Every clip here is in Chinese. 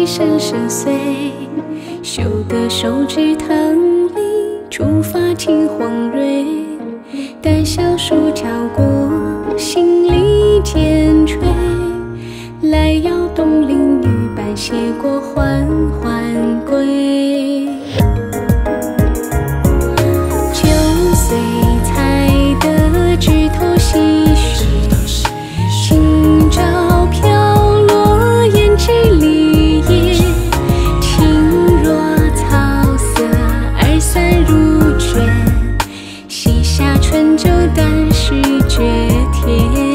声声碎，嗅得手植棠梨初发轻黄蕊。待小暑悄过，新梨渐垂。来邀东邻女伴撷果缓缓归。旧岁采得枝头细雪，今朝飘落胭脂梨叶。轻若草色二三入卷，细呷春酒淡始觉甜。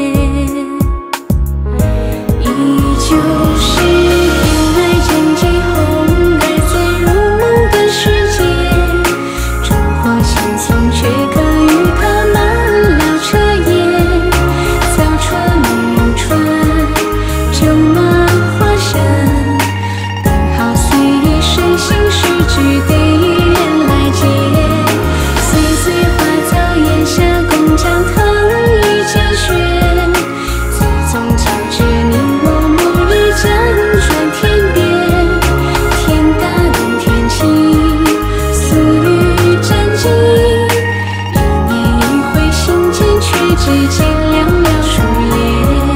就是偏爱枕惊鸿二字入梦的时节，烛火惺忪却可与她漫聊彻夜。早春暮春，酒暖花深，便好似一生心事只得一人来解。岁岁花藻檐下共将棠梨煎雪，自总角至你我某日辗转天边。天淡天青，宿雨沾襟，一年一会信笺却只见寥寥数言。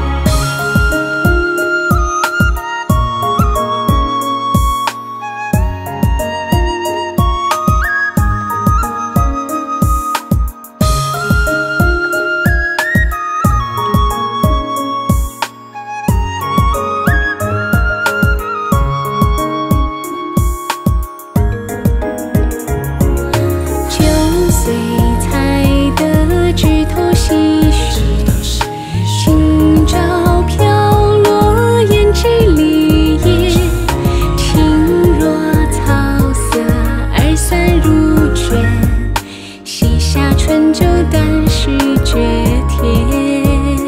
旧岁采得枝头细雪，今朝飘落胭脂梨叶。轻若草色二三入卷，细呷春酒淡始觉甜。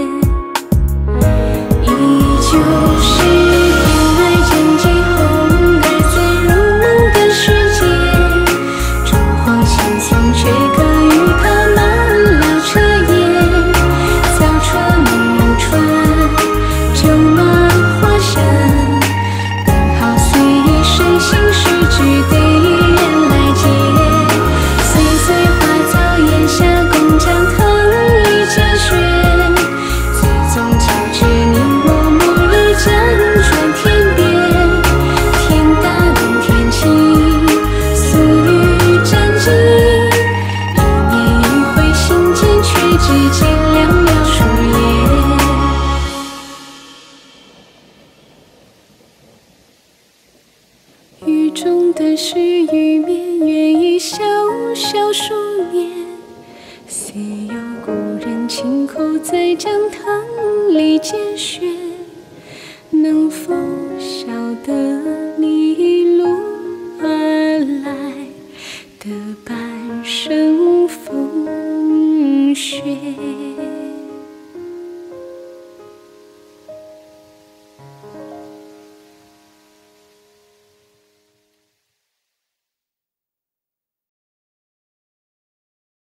依旧是偏爱枕惊鸿二字入梦的时节，烛火惺忪却可与她漫聊彻夜。早春暮春，酒暖花深，便好似一生心事只得一人来解。岁岁花藻檐下共将棠梨煎雪，自总角至你我某日辗转天边。天淡天青，宿雨沾襟，一年一会信笺却只见寥寥数言。雨中灯市欲眠，原已萧萧数年。似有故人轻叩，再将棠梨煎雪。能否消得